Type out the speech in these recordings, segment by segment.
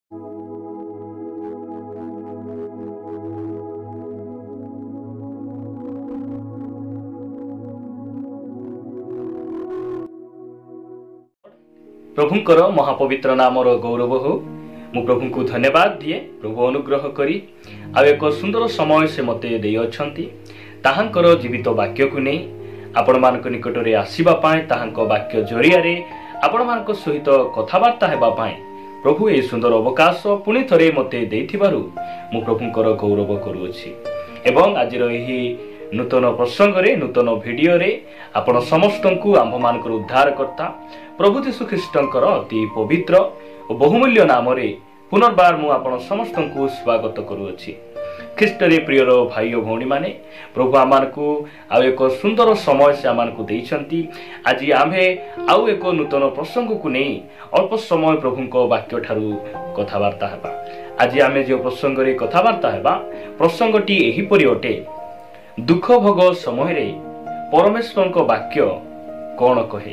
प्रभुंकर महापवित्र नामर गौरव हो। मु प्रभु को धन्यवाद दिए। प्रभु अनुग्रह करी आ एक सुंदर समय से मते देई अछंती। ताहांकर जीवित वाक्य को नहीं आपण मानक निकट रे आसीबा पाए, ताहांक वाक्य जरिया रे आपण मानक सहित कथावार्ता हेबा पाए प्रभु ए सुंदर अवकाश पुणी थरे मते देथिबारु मु प्रभुंकर गौरव करूछि। एवं आजिर एही नूतन प्रसंग रे नूतन वीडियो रे आपण समस्त को आंभ मानकर उद्धार करता प्रभु यीशु ख्रीष्टंकर अति पवित्र और बहुमूल्य नाम रे पुनर्बार मु आपण समस्त को स्वागत करूछि। ख्रीष्ट रे प्रियर भाई और भौणी माने प्रभु आमानकु आ एक सुंदर समय से आमानकु देइछंती। आज आम्भे आउ एक नूतन प्रसंग को नहीं अल्प समय प्रभुंको वाक्य ठारू कथावार्ता हेबा। आज आमे जो प्रसंग रे कथावार्ता हेबा प्रसंगटी एही परि अटे। दुख भोग समय रे परमेश्वर को वाक्य कौन कहे,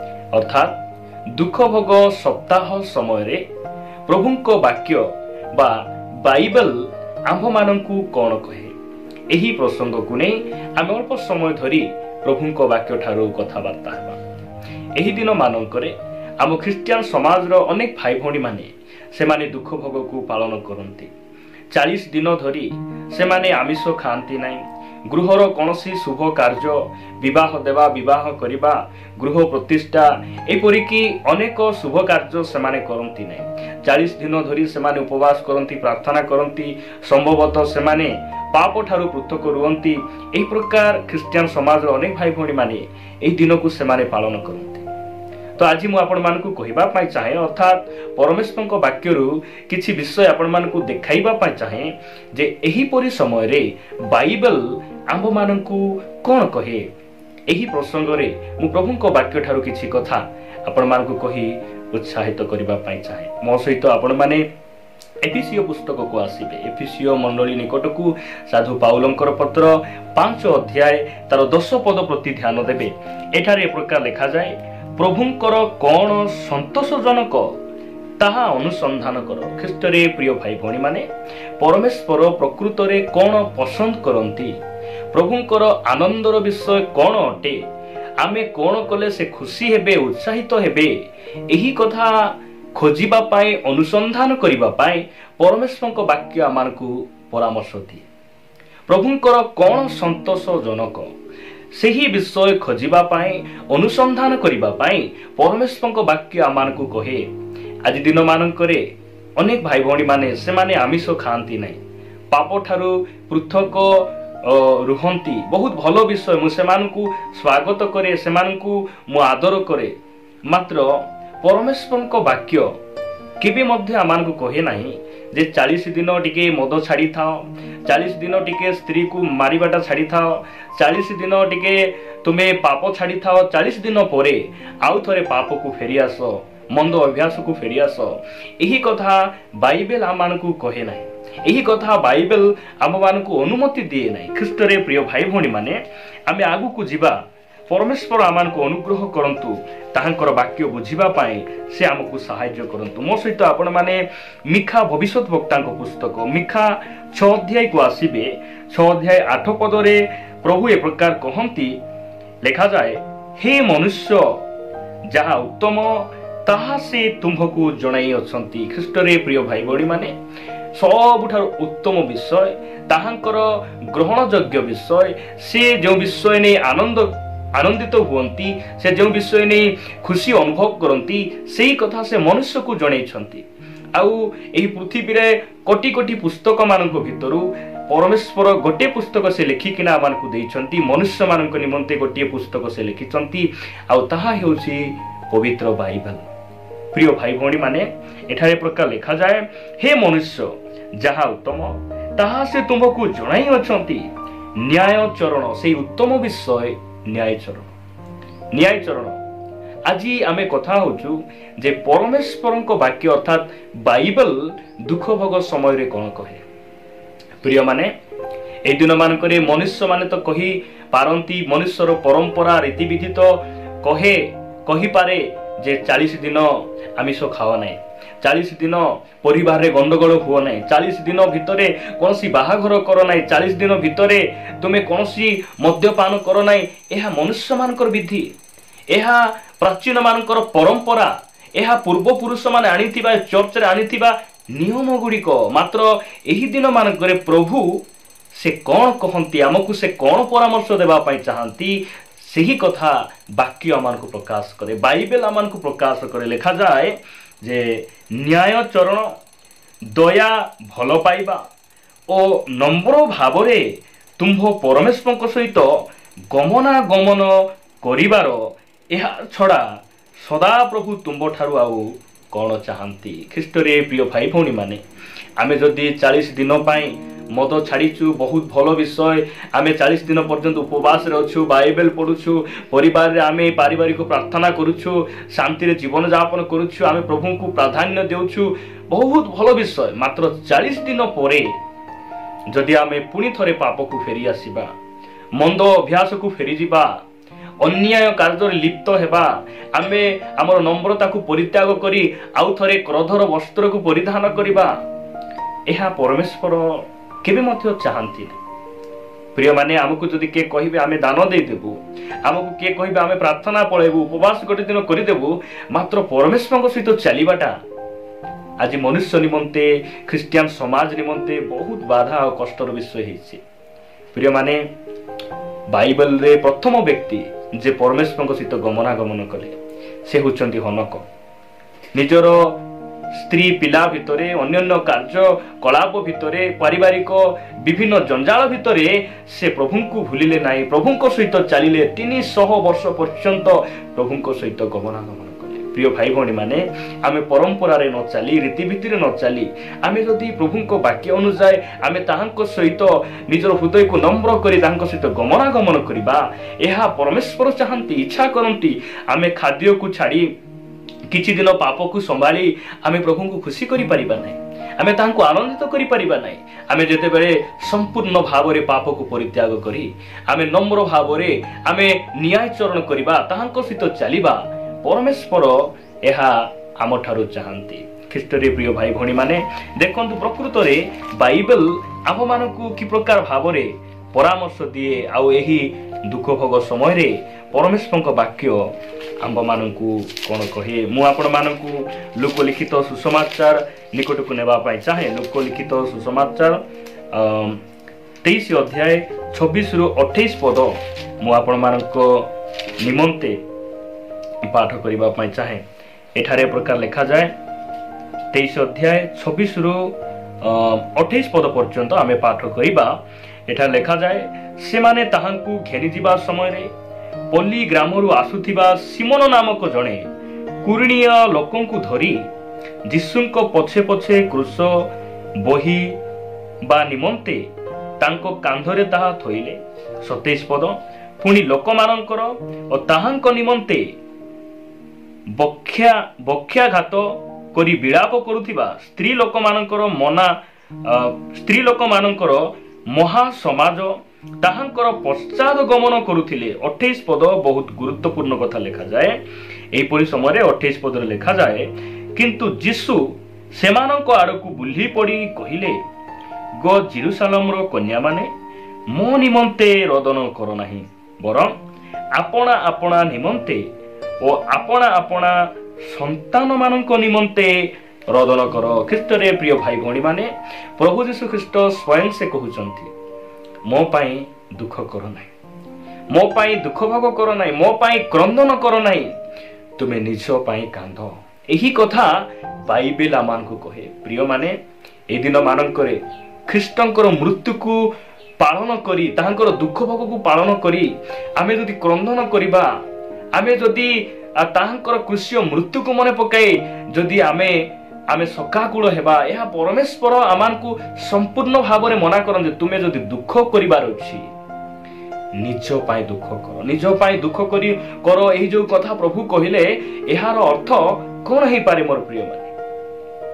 अर्थात दुख भोग सप्ताह समय रे प्रभु को वाक्य बा बाइबल आंभ मानकु कौन कहे। एही प्रसंग को नहीं आम अल्प समय धरी प्रभु को वाक्य ठारू कथावार्ता हेबा। एही दिन मानकरे आम ख्रिस्टियन समाज रो अनेक भाई भौणी माने से माने दुख भोग को पालन करती। 40 दिन धरी से माने आमिष खाती नहीं। गृहर कौनसी शुभ कार्य विवाह देवा विवाह करिबा गृह प्रतिष्ठा एपरिकी अनेक शुभ कार्य से माने करती नहीं। 40 दिन धरी से माने उपवास करती, प्रार्थना करती, संभवतः से माने पाप ठारू पृथक रुहंती। एही प्रकार ख्रिस्टियन समाज अनेक भाई भौणी माने एही दिन को से माने पालन करती। तो आज मु आपण मानकु कहिबा पाई चाहे, अर्थात परमेश्वर को वाक्यरु किछि विषय आपण मानकु देखाइबा पाई चाहे जे एही परि समय रे बाइबल आंभ मानकु कोन कहे। एही प्रसंग रे मु प्रभु को वाक्य ठारू किछि कथा आपण मानकु कहि उत्साहित करिबा पाई चाहे। मो सहित आपण माने एफिसियो पुस्तक को आसीबे। एफिसियो मंडली निकट को साधु पाउलंकर पत्र 5 अध्याय तार 10 पद प्रति ध्यान देबे। एठारे प्रकार लिखा जाए, प्रभुंकर कौन संतोषजनक ताहा अनुसंधान कर। ख्रीष्ट रे प्रिय भाई भौणी माने परमेश्वर प्रकृत रे कौन पसंद करंती, प्रभुंकर आनंदर विषय कौन अटे, आमे कौन कले से खुशी हेबे, उत्साहित हेबे, एही कथा खोजिबा पाए अनुसंधान करिबा पाए परमेश्वर को वाक्य आमानकु परामर्श दिए। प्रभुंकर कौन संतोषजनक सेही विषय खोजिबा पाए अनुसंधान करिबा पाए परमेश्वर को वाक्य आमानकु कहे। आज दिन मानकरे अनेक भाई भौणी माने से माने आमिष खाती नहीं, पाप ठारू पृथक रुहंती। बहुत भलो विषय, मु सेमानकु स्वागत करे, सेमानकु मु आदर करे। मात्र परमेश्वर को वाक्य केबे मध्य आमानकु कहे नाही जे 40 दिन टिके मद छाड़ी थाओ, 40 दिन टिके स्त्री को मारिबाटा छाड़ी थाओ, 40 दिन टिके तुमे पाप छाड़ी थाओ, 40 दिन परे आउ थरे पाप को फेरी आस, मंद अभ्यास को फेरी आस। एही कथा बाइबल आमानकु कहे नाही। एही कथा बाइबल आम मानकु अनुमति दिए नाही। ख्रीष्ट रे प्रिय भाई भौणी माने आमे आगु को जिबा, परमेश्वर आमानकु अनुग्रह करंतु, ताहांकर वाक्य बुझिबा पाए से आमको सहाय्य करंतु। मो सहित आपण माने मिखा भविष्यत वक्तांको पुस्तक मिखा 6 अध्याय को आसीबे। 6 अध्याय 8 पद रे प्रभु ए प्रकार कहंती, लिखा जाए, हे मनुष्य जहा उत्तम ताहा से तुमको जणाई अछंती। ख्रीष्ट रे प्रिय भाई भौणी माने सबुठार उत्तम विषय, ताहांकर ग्रहणयोग्य विषय, से जो विषय ने आनंदित हुअंती, से जो विषय ने खुशी अनुभव करती, सेही कथा से मनुष्य को जणाइछंती। आउ एही पृथ्वी रे कोटी कोटी पुस्तक मानक भितरु परमेश्वर गोटे पुस्तक से लिखिकिना आमानकु देइछंती। मनुष्य मानक निमंते गोटे पुस्तक से लिखिछंती, आउ ताहा हेउछि पवित्र बाइबल। प्रिय भाई भौणी माने एठारे प्रकार लिखा जाए, हे मनुष्य जहा उत्तम ताहा से तुमको जणाई अछंती। न्याय चरण, से उत्तम विषय न्याय चरण। न्याय चरण आज आमे कथा होचु जे परमेश्वर को वाक्य अर्थात बाइबल दुख भोग समय रे कोन कहे। प्रिय माने ए दिन मानकरे मनुष्य माने तो कही पारंती, मनुष्यर परंपरा रीतिविधि तो कही पारे जे 40 दिन आमिष खाओ नहीं, 40 दिन परिवार रे गंडगोल हुओ नहीं, 40 दिन भितर कौन बाहाघर कर ना, 40 दिन भितर तुम्हें कौन मद्यपान कर ना। यह मनुष्य मानकर विधि, यह प्राचीन मानकर परंपरा, यह पूर्वपुरुष माने आनिथिबा चर्च रे आनिथिबा नियम गुड़िक। मात्र यही दिन मानकर प्रभु से कौन कहती, आमको से कौन परामर्श देवा चाहती, सही कथा वाक्य आमको प्रकाश करे, बाइबल आमको प्रकाश करे। लिखा जाए जे न्याय चरण, दया भल पाइबा और नम्र भाव तुम्भ परमेश्वर सहित गमनागमन करिवार, यह छड़ा सदा प्रभु तुम्भ ठारू आउ कौन चाहती। ख्रीष्ट रे प्रिय भाई भौणी माने, आमे जदि 40 दिन पाई मद छाड़ीचु, बहुत भल विषय। आमे 40 दिन पर्यंत उपवास रे अच्छु, बाइबल पढ़ुछु, परिवार रे आमे पारिवारिक प्रार्थना करुछु, शांति रे जीवन यापन करुछु, आमे प्रभु को प्राधान्य देउछु, बहुत भल विषय। मात्र 40 दिन परे जदि आमे पुणी थरे पाप को फेरी आसीबा, मंद अभ्यास को फेरी जीवा, अन्याय कार्य लिप्त हेबा, आमे हमर नम्रता को परित्याग करी आउ थरे क्रोधर वस्त्र को परिधान करिबा, एहा परमेश्वर केबे मध्य चाहंती। प्रिय माने, आमको जदि के कहिबे आमे दान दे देबु, आमको के कहिबे आमे प्रार्थना पळेबु, उपवास गोटे दिन करि देबु, मात्र परमेश्वर सहित चलीबाटा आज मनुष्य निमंते, ख्रिस्टियन समाज निमंते बहुत बाधा और कष्टर विषय हेछि। प्रिय माने, बाइबल रे प्रथम व्यक्ति जे परमेश्वर सहित गमनागमन कले से होचंती हनक। निजर स्त्री पिला भितरे, अन्य कार्य कलाप भितरे, पारिवारिक विभिन्न जंजाल भितरे से प्रभु को भूलिले नाही, प्रभु सहित चलिले। 300 वर्ष पर्यंत प्रभु सहित गमनागमन कले। प्रिय भाई भौणी माने, आमे परंपरा रे न चली, रीतिभिति रे न चली, आमे जदि प्रभु को वाक्य अनुसार आमे ताहांको सहित निजर हृदय को नम्र करी ताहांको सहित गमनागमन करिबा, एहा परमेश्वर चाहंती, इच्छा करंती। आमे खाद्य को छाड़ी किछि दिन पाप को संभाली आमे प्रभु को खुशी करि परिबा नै, आमे तांको आनंदित करि परिबा नै। आमे जेते बेले संपूर्ण भाव रे पाप को परित्याग करी आमे नम्र भाव रे आमे न्याय चरण करिबा, ताहांको सहित चलिबा, परमेश्वर एहा आम ठारू चाहंती। ख्रीष्ट रे प्रिय भाई भौणी माने, देखंतु प्रकृत रे बाइबल आम मानकु कि प्रकार भाव रे परामर्श दिए। आउ एही दुख भोग समय रे परमेश्वर वाक्य आंब मानकु कोन कहे। मु आपण मानकु लोक लिखित सुसमाचार निकट को नेबा पाई चाहे। लोक लिखित सुसमाचार 23 अध्याय 26 रु 28 पद मु आपण मानको निमंते पाठ करिबा पाई चाहे। एठारे प्रकार लिखा जाए 23 अध्याय 26 रु 28 पद पर्यंत आमे पाठ करिबा। एठा लिखा जाए, सेमाने ताहांकु घेनी जिबा समय रे पल्ली ग्रामरु आसुथिबा सिमोन नामक जणे कुरणीय लोकंकु धरी जीशुंको पछे पछे क्रूस बही बा निमंते तांको कांधरे ताहा थोइले। 27 पद, पुणी लोकमानंकर ओ ताहांको निमंते बख्याघात करी विलाप करुथिबा स्त्री लोकमानंकर महासमाज ताहांकर पश्चात गमन करुथिले। 28 पद बहुत गुरुत्वपूर्ण कथा लिखा जाए। एपरि समय 28 पद लिखा जाए, किंतु जीशु सेमानंको आड़कु बुल्ही पड़ी कहिले, गो जेरुसालेम रो कन्या माने मो निमंते रोदन कर नाही, बरं आपना आपना निमंते ओ आपना आपना संतान मानंको निमंते रोदन कर। ख्रीष्ट रे प्रिय भाई भौणी माने, प्रभु यीशु ख्रीष्ट स्वयं से कहउचंती, मो पाई दुख कर नाही, मो पाई दुख भोग कर नाही, मो पाई क्रंदन कर नाही, तुमे निज पाई कांद। एही कथा बाइबल आमानकु कहे। प्रिय माने, ए दिन मानंकरे ख्रीष्टंकर मृत्यु को पालन करी, ताहांकर दुख भोग को पालन करी आमे जदि क्रंदन करिबा, आमे जदि ताहांकर कृष्य मृत्यु को मने पकाई जदि आमे सकाकूल हेबा, यह परमेश्वर आमानकु संपूर्ण भाव में मना करन। तुमे जदि दुख करिबार अछि, निज पाई दुख कर, निज पाई दुख करी कर। एही जो कथा प्रभु कहिले, एहार अर्थ कोन हेई पारे मोर प्रिय माने?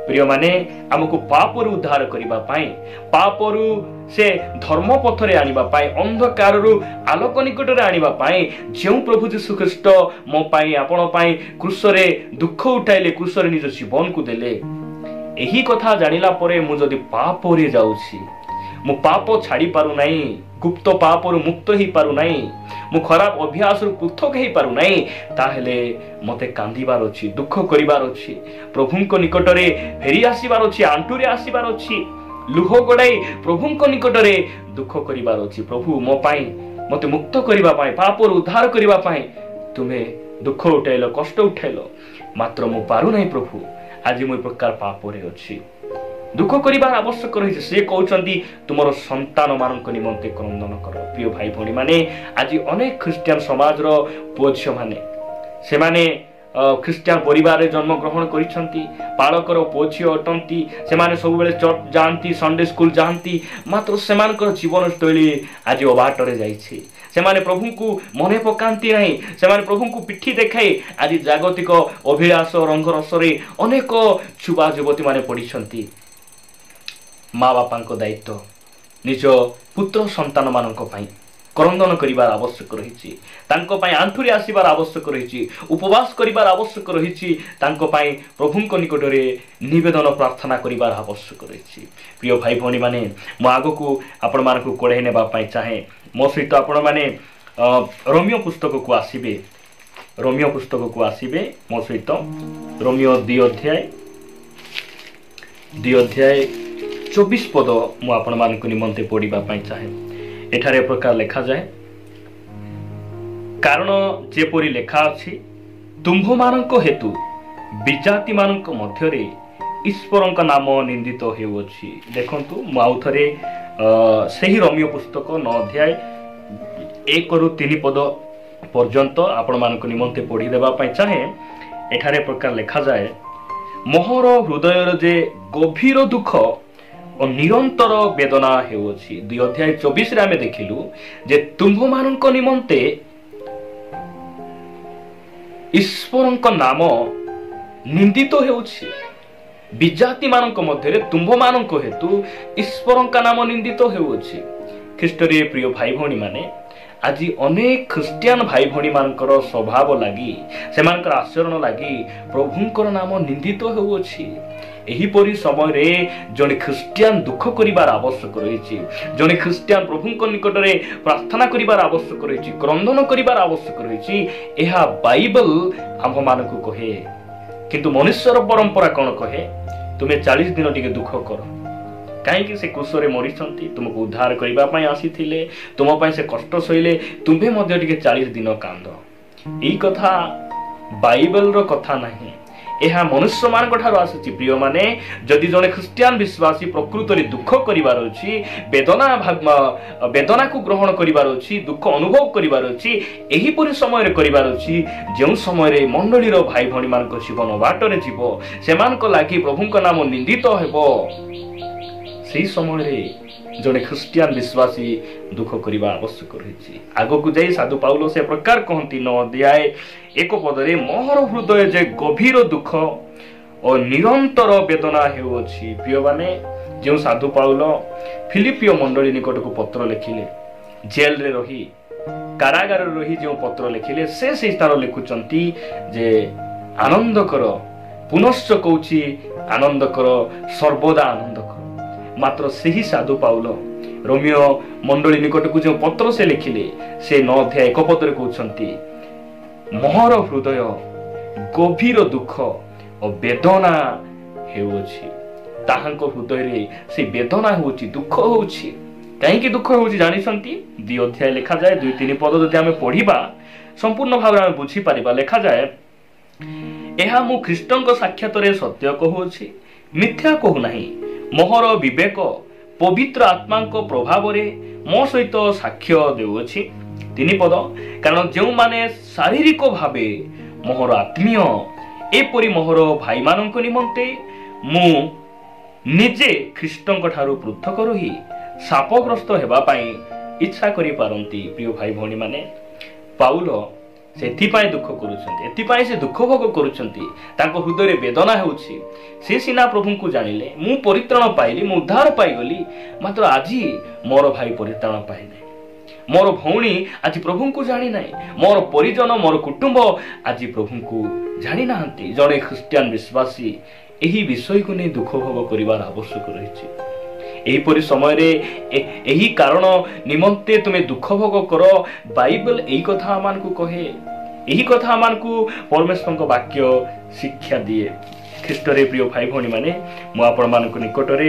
प्रिय माने आमको पापरु उद्धार करिबा पाई पापरु से धर्म पथरे आनिबा पाई अंधकारु आलोक निकटरे आनिबा पाई जेउ प्रभु यीशु ख्रीष्ट मो पाई आपण पाई क्रूसरे दुख उठाइले क्रूसरे निज जीवन को देले एही कथा जानिला परे मु जदि पापरे जाउछि मु पाप छाड़ी पारु नाही गुप्त पापरु मुक्त ही पारु नाही मु खराब अभ्यास पृथक ही पारु नाही ताहेले मते कांदीबार अछि दुख करिबार अछि प्रभुंको निकटरे फेरी आसीबार अछि आंटुरे आसीबार अछि लुह गडाई प्रभुंको निकटरे दुख करिबार अछि प्रभु मो पाई मते मुक्त करिबा पाई पापरु उद्धार करिबा पाई तुमे दुख उठाइलो कष्ट उठाइलो मात्र मु पारु नाही प्रभु आज मु प्रकार पापरे अछि दुख करिबार आवश्यक रही से कहउचंदी तुमरो संतान मानक निमंते क्रंदन कर प्रिय भाई भणी माने आज अनेक ख्रिस्टियन समाज रो पुओ माने से माने ख्रिस्टियन परिवार रे जन्म ग्रहण करिसंती पालकर पुओ अटंती से माने सब बेले चर्च जानती संडे स्कूल जानती मात्र सेमानकर जीवन शैली आज अबाट रे जाईछि से माने प्रभु को मने पकांती नहीं से माने प्रभु को पिठी देखाई आज जागतिक अभिलाष रंगरस रे अनेक छुबा युवती माने पडिसंती माँ बापा दायित्व निज पुत्र संतान मानक पाई क्रंदन करिबार आवश्यक रही आंठुरे आसीबार आवश्यक रही उपवास करिबार आवश्यक रही प्रभु निकटरे निवेदन प्रार्थना करिबार आवश्यक रही प्रिय भाई भणी माने मु आगो को आपण मानक कोड़े नेबा पाई चाहे मो सहित आपण माने रोमियो पुस्तक को आसीबे मो सहित रोमियो 2 अध्याय 24 पद मु आपण मानक निमंते पढ़िबा पाई चाहे एठारे प्रकार लेखा जाए कारण जेपरी लेखा अछि तुम्भ मानक हेतु विजाति मानक मध्यरे ईश्वरक नाम निंदित हेउछि देखंतु मु आउ थरे सही रोमियो पुस्तक 9 अध्याय 1 रु 3 पद पर्यंत आपण मानक निमंते पढ़ी देबा पाई चाहे एठारे प्रकार लेखा जाए मोहर हृदय जे गभीर दुख और निरंतर वेदना हेउछि 2 अध्याय 24 रे आमे देखिलु जे तुम्भ मानक निमंते ईश्वरक नाम निंदित हेउछि विजाति मानक मध्यरे तुम्भ मानक हेतु ईश्वरक नाम निंदित हेउछि ख्रीष्टरे प्रिय भाई भणी माने आज अनेक ख्रिस्टियन भाई भणी मानकर स्वभाव लागि सेमानकर आचरण लागि प्रभुंकर नाम निंदित हेउछि एहीपरि समय रे जने ख्रिस्टियन दुख करिबार आवश्यक रही जने ख्रिस्टियन प्रभुंक निकटरे प्रार्थना करिबार आवश्यक रही क्रंदन करिबार आवश्यक रही एहा बाइबल आम मानकु कहे किंतु मनुष्यर परंपरा कौन कहे तुमे 40 दिन टिके दुख कर कहीं से क्रूसरे मरीचंती तुमको उद्धार करिबा पई आसीथिले तुम पई से कष्ट सहिले तुम्हे मध्य टिके 40 दिन कांद ई कथा बाइबल रो कथा नहीं एहा मनुष्य मान ठारो आसी प्रिय माने जदि जने ख्रिस्टियन विश्वासी प्रकृत रे दुख करिवार अछि वेदना को ग्रहण करिवार अछि दुख अनुभव करिवार अछि एही परि समय रे करिवार अछि जेउ समय रे मंडली रो भाई भणी मान को जीवन बाट रे जीवो सेमान को लागि प्रभु को नाम निंदित हेबो सेही समय रे जने ख्रिस्टियन विश्वासी दुख करिबा आवश्यक रही आगो को जाई साधु पाउलो से प्रकार कहंती 9 अध्याय 1 पदरे मोहर हृदय जे गभीर दुख और निरंतर वेदना हेउछि प्रिय माने जो साधु पाउलो फिलिपियो मंडली निकट को पत्र लिखिले जेल रे रही कारागार रे रही जो पत्र लिखिले से स्थान लिखुचंती जे आनंद कर पुनश्च कहूछि आनंद कर सर्वदा आनंद कर मात्र सही साधु पाउलो रोमियो मंडली निकट को जो पत्र से लिखिले से 9 अध्याय 1 पदरे कहउछंती मोहर हृदय गभीर दुख और वेदना हेउछि ताहांक हृदय रे से वेदना होउछि दुख होउछि काहे कि दुख होउछि जानिसंती 2 अध्याय लिखा जाए 2-3 पद जदि हमें पढ़िबा संपूर्ण भाव में बुझी पारिबा लिखा जाए एहा मु ख्रीष्टंक साक्षात रे सत्य कहउछि मिथ्या कहू नाही मोहर विवेक पवित्र आत्मा प्रभाव रे मो सहित साक्ष्य देउछि 3 पद कारण जो माने शारीरिक भावे मोहर आत्मीय एपरि मोहर भाई मानक निमंते मु निजे ख्रीष्टंक ठारू पृथक रही शापग्रस्त हेबा पाई इच्छा करि पारंती प्रिय भाई भणी माने पाउल ସେଥିପାଇଁ ଦୁଃଖ କରୁଛନ୍ତି, ଏଥିପାଇଁ ସେ ଦୁଃଖ ଭୋଗ କରୁଛନ୍ତି, ତାଙ୍କ ହୃଦୟରେ ବେଦନା ହେଉଛି। ସେ ସିନା ପ୍ରଭୁଙ୍କୁ ଜାଣିଲେ, ମୁଁ ପରିତ୍ରାଣ ପାଇଲି, ମୁଁ ଉଦ୍ଧାର ପାଇଗଲି, ମାତ୍ର ଆଜି ମୋର ଭାଇ ପରିତ୍ରାଣ ପାଇନାହିଁ, ମୋର ଭଉଣୀ ଆଜି ପ୍ରଭୁଙ୍କୁ ଜାଣିନାହିଁ, ମୋର ପରିଜନ ମୋର କୁଟୁମ୍ବ ଆଜି ପ୍ରଭୁଙ୍କୁ ଜାଣିନାହାନ୍ତି। ଜଣେ ଖ୍ରୀଷ୍ଟିଆନ ବିଶ୍ୱାସୀ ଏହି ବିଷୟକୁ ନେଇ ଦୁଃଖ ଭୋଗ କରିବାର ଆବଶ୍ୟକ ରହିଛି। ଏହିପରି ସମୟରେ ଏହି କାରଣ ନିମନ୍ତେ ତୁମେ ଦୁଃଖ ଭୋଗ କର। ବାଇବେଲ ଏହି କଥା ଆମମାନଙ୍କୁ କହେ, ଏହି କଥା ଆମମାନଙ୍କୁ ପରମେଶ୍ୱରଙ୍କ ବାକ୍ୟ ଶିକ୍ଷା ଦିଏ। ଖ୍ରୀଷ୍ଟରେ ପ୍ରିୟ ଭାଇ ଭଉଣୀ ମାନେ, ମୁଁ ଆପଣମାନଙ୍କ ନିକଟରେ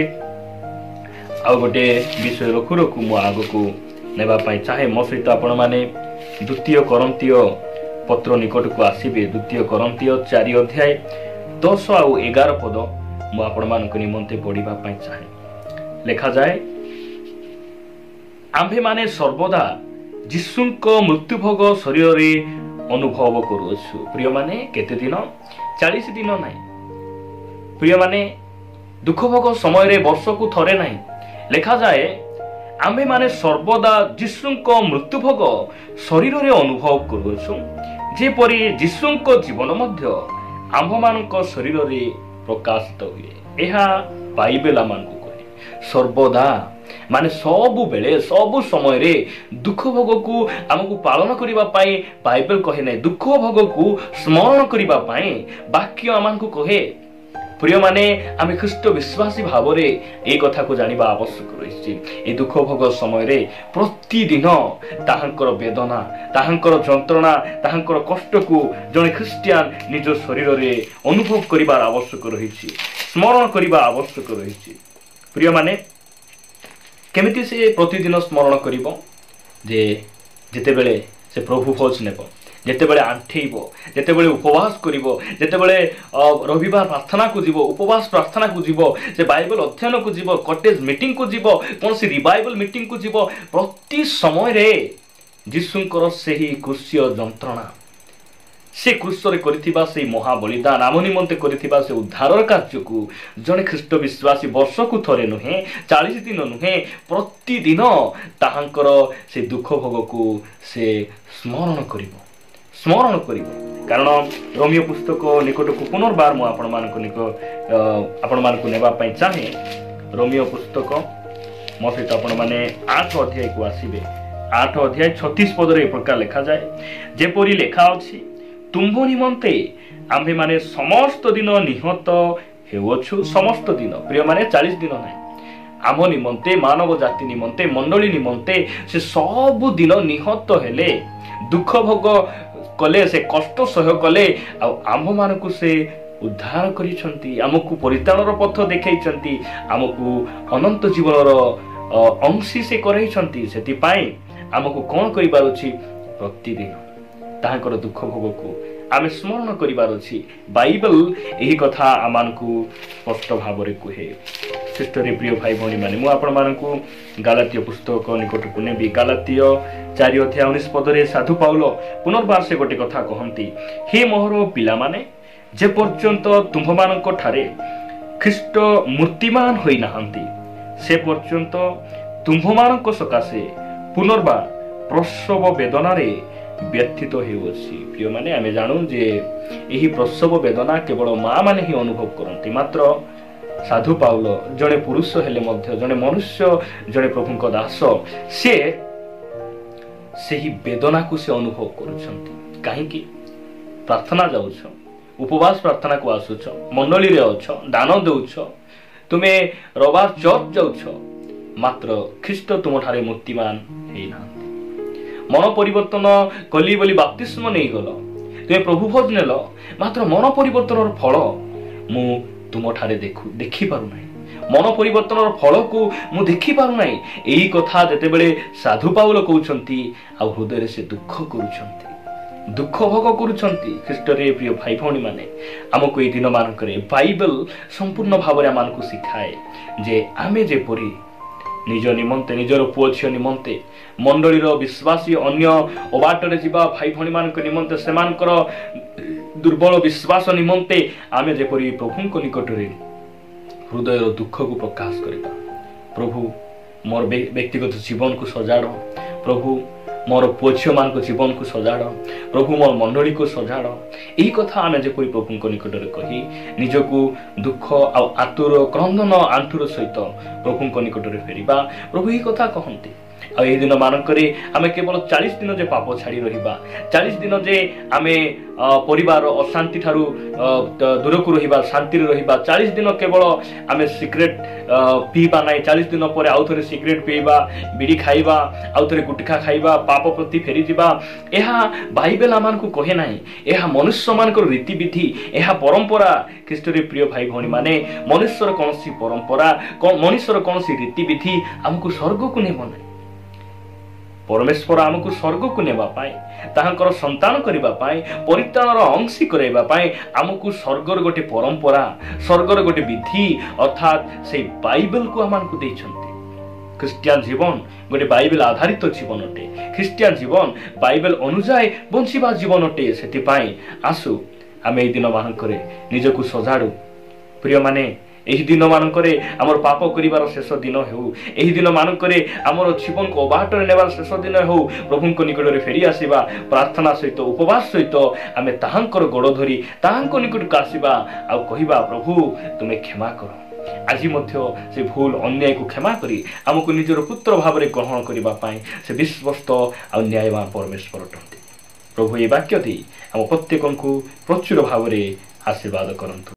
ଆଉ ଗୋଟେ ବିଷୟ ରଖୁ ରଖୁ ମୁଁ ଆଗକୁ ନେବା ପାଇଁ ଚାହେଁ। ମୋ ସହିତ ଆପଣମାନେ 2 କରନ୍ତୀୟ ପତ୍ର ନିକଟକୁ ଆସିବେ। 2 କରନ୍ତୀୟ 4 ଅଧ୍ୟାୟ 10 ଆଉ 11 ପଦ ମୁଁ ଆପଣମାନଙ୍କ ନିମନ୍ତେ ପଢ଼ିବା ପାଇଁ ଚାହେଁ। ଲେଖାଯାଏ, ଆମ୍ଭେମାନେ ସର୍ବଦା ଯୀଶୁଙ୍କ ମୃତ୍ୟୁଭୋଗ ଶରୀରରେ ଅନୁଭବ କରୁଅଛୁ। ପ୍ରିୟମାନେ, କେତେ ଦିନ? 40 ଦିନ ନାହିଁ ପ୍ରିୟମାନେ, ଦୁଃଖ ଭୋଗ ସମୟରେ ବର୍ଷକୁ ଥରେ ନାହିଁ। ଲେଖାଯାଏ, ଆମ୍ଭେମାନେ ସର୍ବଦା ଯୀଶୁଙ୍କ ମୃତ୍ୟୁଭୋଗ ଶରୀରରେ ଅନୁଭବ କରୁଅଛୁ, ଯେପରି ଯୀଶୁଙ୍କ ଜୀବନ ମଧ୍ୟ ଆମ୍ଭମାନଙ୍କ ଶରୀରରେ ପ୍ରକାଶିତ ହୁଏ। ଏହା ବାଇବେଲ ଆମମାନଙ୍କୁ କହେ। ସର୍ବଦା ମାନେ ସବୁବେଳେ, ସବୁ ସମୟରେ ଦୁଃଖ ଭୋଗକୁ ଆମକୁ ପାଳନ କରିବା ପାଇଁ ବାଇବେଲ କହେ ନାହିଁ, ଦୁଃଖ ଭୋଗକୁ ସ୍ମରଣ କରିବା ପାଇଁ ବାକ୍ୟ ଆମମାନଙ୍କୁ କହେ। ପ୍ରିୟମାନେ, ଆମେ ଖ୍ରୀଷ୍ଟ ବିଶ୍ୱାସୀ ଭାବରେ ଏହି କଥାକୁ ଜାଣିବା ଆବଶ୍ୟକ ରହିଛି। ଏହି ଦୁଃଖ ଭୋଗ ସମୟରେ ପ୍ରତିଦିନ ତାହାଙ୍କର ବେଦନା, ତାହାଙ୍କର ଯନ୍ତ୍ରଣା, ତାହାଙ୍କର କଷ୍ଟକୁ ଜଣେ ଖ୍ରୀଷ୍ଟିଆନ ନିଜ ଶରୀରରେ ଅନୁଭବ କରିବାର ଆବଶ୍ୟକ ରହିଛି, ସ୍ମରଣ କରିବା ଆବଶ୍ୟକ ରହିଛି। ପ୍ରିୟମାନେ, କେମିତି ସେ ପ୍ରତିଦିନ ସ୍ମରଣ କରିବ? ଯେ ଯେତେବେଳେ ସେ ପ୍ରଭୁ ଭୋଜ ନେବ, ଯେତେବେଳେ ଆଣ୍ଠେଇବ, ଯେତେବେଳେ ଉପବାସ କରିବ, ଯେତେବେଳେ ରବିବାର ପ୍ରାର୍ଥନାକୁ ଯିବ, ଉପବାସ ପ୍ରାର୍ଥନାକୁ ଯିବ, ସେ ବାଇବେଲ ଅଧ୍ୟୟନକୁ ଯିବ, କଟେଜ ମିଟିଂକୁ ଯିବ, କୌଣସି ରିଭାଇବଲ ମିଟିଂକୁ ଯିବ, ପ୍ରତି ସମୟରେ ଯୀଶୁଙ୍କର ସେହି କ୍ରୁଶୀୟ ଯନ୍ତ୍ରଣା, ସେ କ୍ରୁଶରେ କରିଥିବା ସେହି ମହାବଳିଦାନ, ଆମ ନିମନ୍ତେ କରିଥିବା ସେ ଉଦ୍ଧାରର କାର୍ଯ୍ୟକୁ ଜଣେ ଖ୍ରୀଷ୍ଟ ବିଶ୍ୱାସୀ ବର୍ଷକୁ ଥରେ ନୁହେଁ, 40 ଦିନ ନୁହେଁ, ପ୍ରତିଦିନ ତାହାଙ୍କର ସେ ଦୁଃଖ ଭୋଗକୁ ସେ ସ୍ମରଣ କରିବ। କାରଣ ରୋମିଓ ପୁସ୍ତକ ନିକଟକୁ ପୁନର୍ବାର ମୁଁ ଆପଣମାନଙ୍କୁ ନେବା ପାଇଁ ଚାହେଁ। ରୋମିଓ ପୁସ୍ତକ, ମୋ ସହିତ ଆପଣମାନେ 8 ଅଧ୍ୟାୟକୁ ଆସିବେ। 8 ଅଧ୍ୟାୟ 36 ପଦରେ ଏ ପ୍ରକାର ଲେଖାଯାଏ, ଯେପରି ଲେଖା ଅଛି, ତୁମ୍ଭ ନିମନ୍ତେ ଆମ୍ଭେମାନେ ସମସ୍ତ ଦିନ ନିହତ ହେଉଅଛୁ। ସମସ୍ତ ଦିନ ପ୍ରିୟମାନେ, 40 ଦିନ ନାହିଁ। ଆମ ନିମନ୍ତେ, ମାନବ ଜାତି ନିମନ୍ତେ, ମଣ୍ଡଳୀ ନିମନ୍ତେ ସେ ସବୁ ଦିନ ନିହତ ହେଲେ, ଦୁଃଖ ଭୋଗ କଲେ, ସେ କଷ୍ଟ ସହ୍ୟ କଲେ, ଆଉ ଆମ୍ଭମାନଙ୍କୁ ସେ ଉଦ୍ଧାର କରିଛନ୍ତି, ଆମକୁ ପରିତ୍ରାଣର ପଥ ଦେଖାଇଛନ୍ତି, ଆମକୁ ଅନନ୍ତ ଜୀବନର ଅଂଶୀ ସେ କରାଇଛନ୍ତି। ସେଥିପାଇଁ ଆମକୁ କ'ଣ କରିବାର ଅଛି? ପ୍ରତିଦିନ ତାହାଙ୍କର ଦୁଃଖ ଭୋଗକୁ ଆମେ ସ୍ମରଣ କରିବାର ଅଛି। ବାଇବେଲ ଏହି କଥା ଆମମାନଙ୍କୁ ସ୍ପଷ୍ଟ ଭାବରେ କୁହେ। ଖ୍ରୀଷ୍ଟରେ ପ୍ରିୟ ଭାଇ ଭଉଣୀ ମାନେ, ମୁଁ ଆପଣମାନଙ୍କୁ ଗାଲାତୀୟ ପୁସ୍ତକ ନିକଟକୁ ନେବି। ଗାଲାତୀୟ 4 ଅଧ୍ୟାୟ 19 ପଦରେ ସାଧୁ ପାଉଲ ପୁନର୍ବାର ସେ ଗୋଟେ କଥା କହନ୍ତି, ହେ ମୋର ପିଲାମାନେ, ଯେ ପର୍ଯ୍ୟନ୍ତ ତୁମ୍ଭମାନଙ୍କ ଠାରେ ଖ୍ରୀଷ୍ଟ ମୂର୍ତ୍ତିମାନ ହୋଇନାହାନ୍ତି, ସେ ପର୍ଯ୍ୟନ୍ତ ତୁମ୍ଭମାନଙ୍କ ସକାଶେ ପୁନର୍ବାର ପ୍ରସବ ବେଦନାରେ ବ୍ୟଥିତ ହେଉଅଛି। ପ୍ରିୟମାନେ, ଆମେ ଜାଣୁ ଯେ ଏହି ପ୍ରସବ ବେଦନା କେବଳ ମା ମାନେ ହିଁ ଅନୁଭବ କରନ୍ତି। ମାତ୍ର ସାଧୁ ପାଉଲ ଜଣେ ପୁରୁଷ ହେଲେ ମଧ୍ୟ, ଜଣେ ମନୁଷ୍ୟ, ଜଣେ ପ୍ରଭୁଙ୍କ ଦାସ, ସେ ସେହି ବେଦନାକୁ ସେ ଅନୁଭବ କରୁଛନ୍ତି। କାହିଁକି? ପ୍ରାର୍ଥନା ଯାଉଛ, ଉପବାସ ପ୍ରାର୍ଥନାକୁ ଆସୁଛ, ମଣ୍ଡଳୀରେ ଅଛ, ଦାନ ଦେଉଛ, ତୁମେ ରବାର ଚର୍ଚ୍ଚ ଯାଉଛ, ମାତ୍ର ଖ୍ରୀଷ୍ଟ ତୁମଠାରେ ମୂର୍ତ୍ତିମାନ ହେଇନାହାନ୍ତି। ମନ ପରିବର୍ତ୍ତନ କଲି ବୋଲି ବାପ୍ତିସ୍ମ ନେଇଗଲ, ତୁମେ ପ୍ରଭୁ ଭୋଜ ନେଲ, ମାତ୍ର ମନ ପରିବର୍ତ୍ତନର ଫଳ ମୁଁ ତୁମଠାରେ ଦେଖିପାରୁନାହିଁ। ମନ ପରିବର୍ତ୍ତନର ଫଳକୁ ମୁଁ ଦେଖିପାରୁନାହିଁ। ଏହି କଥା ଯେତେବେଳେ ସାଧୁ ପାଉଲ କହୁଛନ୍ତି, ଆଉ ହୃଦୟରେ ସେ ଦୁଃଖ କରୁଛନ୍ତି, ଦୁଃଖ ଭୋଗ କରୁଛନ୍ତି। ଖ୍ରୀଷ୍ଟରେ ପ୍ରିୟ ଭାଇ ଭଉଣୀ ମାନେ, ଆମକୁ ଏହି ଦିନମାନଙ୍କରେ ବାଇବେଲ ସମ୍ପୂର୍ଣ୍ଣ ଭାବରେ ଆମମାନଙ୍କୁ ଶିଖାଏ ଯେ ଆମେ ଯେପରି ନିଜ ନିମନ୍ତେ, ନିଜର ପୁଅ ଝିଅ ନିମନ୍ତେ, ମଣ୍ଡଳୀର ବିଶ୍ୱାସୀ ଅନ୍ୟ ଅବାଟରେ ଯିବା ଭାଇ ଭଉଣୀମାନଙ୍କ ନିମନ୍ତେ, ସେମାନଙ୍କର ଦୁର୍ବଳ ବିଶ୍ୱାସ ନିମନ୍ତେ ଆମେ ଯେପରି ପ୍ରଭୁଙ୍କ ନିକଟରେ ହୃଦୟର ଦୁଃଖକୁ ପ୍ରକାଶ କରିବା। ପ୍ରଭୁ, ମୋର ବ୍ୟକ୍ତିଗତ ଜୀବନକୁ ସଜାଡ଼। ପ୍ରଭୁ, मोर पुओ झील मान जीवन को सजाड़ प्रभु मोर मंडली को सजाड़ यही कथा आम जपरी प्रभु निकट में कही निजको दुख आतुर क्रंदन आंठुर सहित प्रभु निकट में फेरिबा प्रभु यही कथा कहते आई दिन मानक आम केवल 40 दिन जे पाप छाड़ी रहिबा 40 दिन जे आमे परिवार अशांति ठारू दूर को रहिबा शांति रहिबा 40 दिन केवल आमे सिगरेट पीबा नहीं 40 दिन पर आउ थे सिगरेट पीबा बीड़ी खाइबा आउ थे गुटखा खाइबा पाप प्रति फेरी जिबा एहा बाइबल आमान को कहे नाही एहा मनुष्य मानकर रीतिविधि एहा परंपरा ख्रीष्टरे प्रिय भाई भौणी माने मनुष्यर कोनसी परंपरा मनुष्यर कोनसी रीतिविधि हमको स्वर्ग को नेब नाही परमेश्वर आमको स्वर्ग को नेबा पाए ताहांकर संतान करिबा पाए परित्राणर अंशी कराइबा पाए आमको स्वर्गर गोटे परंपरा स्वर्गर गोटे विधि अर्थात से बाइबल को आमको देइछन्ति ख्रिस्टियन जीवन गोटे बाइबल आधारित जीवन अटे ख्रिस्टियन जीवन बाइबल अनुसार बंचिबा जीवन अटे सेति पाए आसु आमे ए दिन मानकरे निजको सजाडू प्रिय माने एही दिन मानकरे आमर पाप करिवार शेष दिन हेउ एही दिन मानकरे आमर जीवन को अबाटरे नेबार शेष दिन हेउ प्रभुंक निकटरे फेरी आसीबा प्रार्थना सहित उपवास सहित आमे ताहांकर गोड़ धरी ताहांक निकटक आसीबा आ कहिबा प्रभु तुमे क्षमा करो आज मध्य से भूल अन्याय को क्षमा करी आमको निजर पुत्र भाव में ग्रहण करबा पाए से विश्वस्त आ न्यायवान परमेश्वर अटंती प्रभु ये वाक्य दी आम प्रत्येक को प्रचुर भाव में आशीर्वाद करंतु।